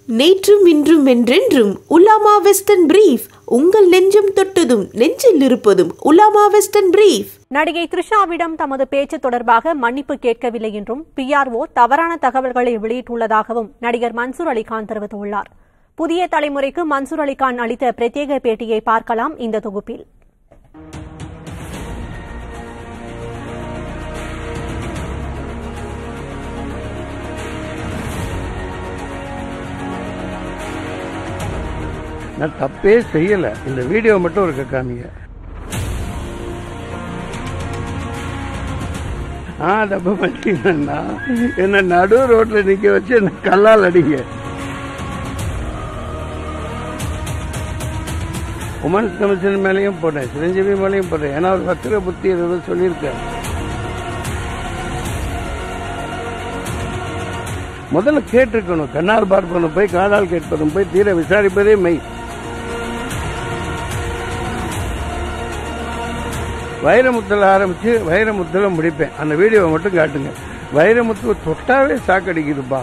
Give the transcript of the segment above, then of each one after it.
நேற்றும் இன்றும் என்றென்றும் உலாமா வெஸ்டர்ன் பிரீஃப் உங்கள் நெஞ்சம் தொட்டதும் நெஞ்சில் இருப்பதும் உலாமா வெஸ்டர்ன் பிரீஃப். நடிகை த்ரிஷாவிடம் தமது பேச்சு தொடர்பாக மன்னிப்பு கேட்கவில்லை என்றும் PRO தவறான தகவல்களை வெளியிட்டுள்ளதாகவும் நடிகர் மன்சூர் அலிகான் தெரிவித்துள்ளார். புதிய தலைமுறைக்கு மன்சூர் அலிகான் அளித்த பிரத்யேக பேட்டியை பார்க்கலாம் இந்த தொகுப்பில். நான் தப்பே செய்யல, இந்த வீடியோ மட்டும் இருக்க காமிங்க. தப்பு பண்ணிட்டீங்கன்னா என்ன நடு ரோட்ல நிக்க வச்சு என்ன கல்லால் அடிங்க. உமன்ஸ் கமிஷன் மேலேயும் போட்டேன், சிரஞ்சீவி மேலேயும் போட்டேன். ஏன்னா ஒரு வக்கிர புத்தி ஏதோ சொல்லியிருக்கேன். முதல்ல கேட்டிருக்கணும். கண்ணால் பார்ப்பதும் போய் காதால் கேட்பதும் போய் தீர விசாரிப்பதே மெய். வைரமுத்தில் ஆரம்பிச்சு வைரமுத்தில் முடிப்பேன். அந்த வீடியோவை மட்டும் காட்டுங்க. வைரமுத்து தொட்டாவே சாக்கடிக்குதுப்பா.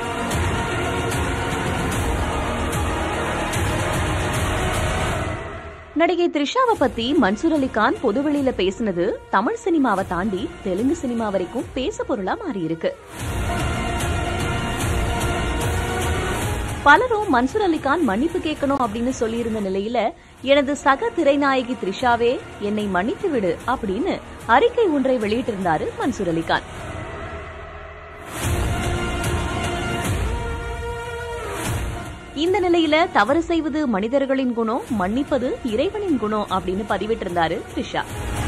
நடிகை த்ரிஷாவை பத்தி மன்சூர் அலிகான் பொதுவெளியில பேசினது தமிழ் சினிமாவை தாண்டி தெலுங்கு சினிமா வரைக்கும் பேச பொருளா மாறி இருக்கு. பலரும் மன்சூர் அலிகான் மன்னிப்பு கேட்கணும் அப்படின்னு சொல்லியிருந்த நிலையில எனது சக திரைநாயகி த்ரிஷாவே என்னை மன்னித்து விடு அப்படின்னு அறிக்கை ஒன்றை வெளியிட்டிருந்தாரு மன்சூர் அலிகான். இந்த நிலையில தவறு செய்வது மனிதர்களின் குணம், மன்னிப்பது இறைவனின் குணம் அப்படின்னு பதிவிட்டிருந்தாரு த்ரிஷா.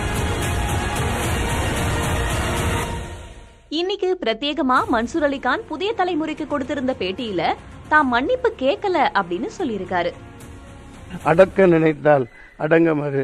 இன்னைக்கு பிரத்யேகமா மன்சூர் அலிகான் புதிய தலைமுறைக்கு கொடுத்திருந்த பேட்டியில தாம் மன்னிப்பு கேட்கல அப்படின்னு சொல்லியிருக்காரு. அடக்க நினைத்தால் அடங்க மறு.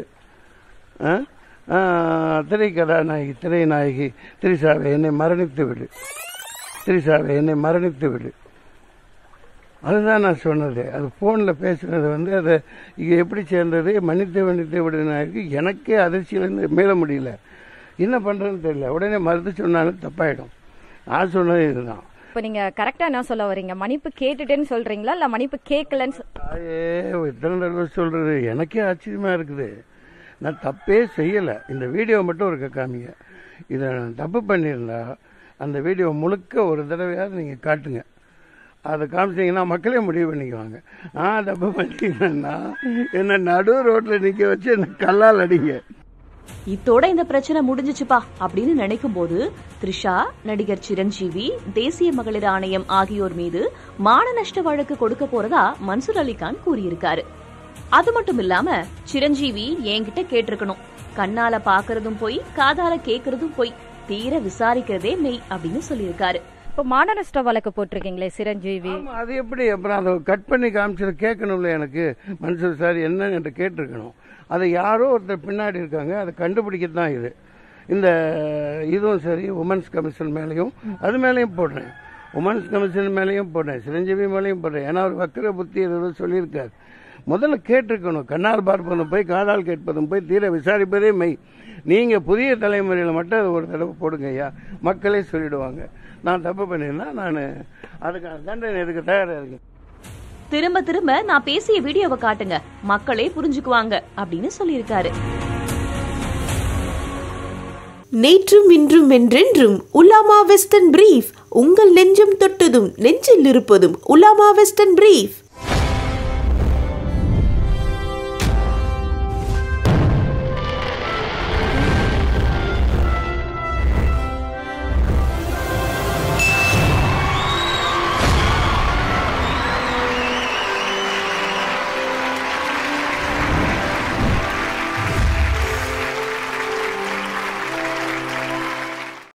திரைக்கதாநாயகி திரைநாயகி திரிஷாவை என்னை மரணித்து விடு, திரிஷாவை என்னை மரணித்து விடு. அதுதான் நான் சொன்னது. அது போன்ல பேசுனது அதை இங்க எப்படி சேர்ந்தது மன்னித்து விடுனாக்கு எனக்கே அதிர்ச்சியிலிருந்து மீள முடியல. என்ன பண்றதுன்னு தெரியல. உடனே மறுத்து சொன்னாலும் தப்பாயிடும். நான் சொன்னது இதுதான். இப்போ நீங்க கரெக்டா என்ன சொல்ல வரீங்க? மன்னிப்பு கேட்டுட்டேன்னு சொல்றீங்களா இல்ல மன்னிப்பு கேட்கலன்னு? எத்தனை தடவை சொல்றது, எனக்கே ஆச்சரியமா இருக்குது. நான் தப்பே செய்யல, இந்த வீடியோ மட்டும் இருக்க காமிங்க. இதை நான் தப்பு பண்ணியிருந்தா அந்த வீடியோ முழுக்க ஒரு தடவையாவது நீங்க காட்டுங்க. அதை காமிச்சிங்கன்னா மக்களே முடிவு பண்ணிக்குவாங்க. தப்பு பண்ணிட்டீங்கன்னா என்ன நடு ரோட்ல நிக்க வச்சு என்ன கல்லால் அடிங்க. இத்தோட இந்த பிரச்சனை முடிஞ்சிச்சுப்பா அப்படின்னு நினைக்கும் போது த்ரிஷா, நடிகர் சிரஞ்சீவி, தேசிய மகளிர் ஆணையம் ஆகியோர் மீது மான நஷ்ட வழக்கு கொடுக்க போறதா மன்சூர் அலிகான் கூறியிருக்காரு. அது மட்டும் இல்லாம சிரஞ்சீவி என்கிட்ட கேட்டிருக்கணும், கண்ணால பாக்குறதும் போய் காதால கேக்குறதும் போய் தீர விசாரிக்கிறதே மெய் அப்படின்னு சொல்லியிருக்காரு. இப்போ மான நஷ்ட வழக்கு போட்டிருக்கீங்களே சிரஞ்சீவி, அது எப்படி? அப்புறம் அதை கட் பண்ணி காமிச்சது கேட்கணும்ல. எனக்கு மன்சூர் சார் என்னன்னு கேட்டிருக்கணும். அதை யாரோ ஒருத்தர் பின்னாடி இருக்காங்க, அதை கண்டுபிடிக்கத்தான் இது. இந்த இதுவும் சரி, உமன்ஸ் கமிஷன் மேலேயும் அது மேலேயும் போடுறேன், உமன்ஸ் கமிஷன் மேலேயும் போடுறேன், சிரஞ்சீவி மேலேயும் போடுறேன். ஏன்னா ஒரு வக்கிர புத்தி ஏதோ சொல்லியிருக்காரு. முதல்ல கேட்டிருக்கணும். கண்ணால் பார்ப்பதும் போய் காதால் கேட்பதும் போய் தீர விசாரிப்பதே மெய். நீங்க புதிய தலைமுறையில் மட்டும் அது ஒரு தடவை போடுங்க ஐயா, மக்களே சொல்லிடுவாங்க. நான் தப்பு பண்ணிருந்தா நான் அதுக்கான தண்டனை எடுக்க தயாரா இருக்கேன். திரும்ப திரும்ப நான் பேசிய வீடியோவை காட்டுங்க, மக்களே புரிஞ்சுக்குவாங்க அப்படின்னு சொல்லியிருக்காரு. நேற்றும் இன்றும் என்றென்றும் உலாமா வெஸ்டர்ன் பிரீஃப் உங்கள் நெஞ்சம் தொட்டதும் நெஞ்சில் இருப்பதும் உலாமா வெஸ்டர்ன் பிரீஃப்.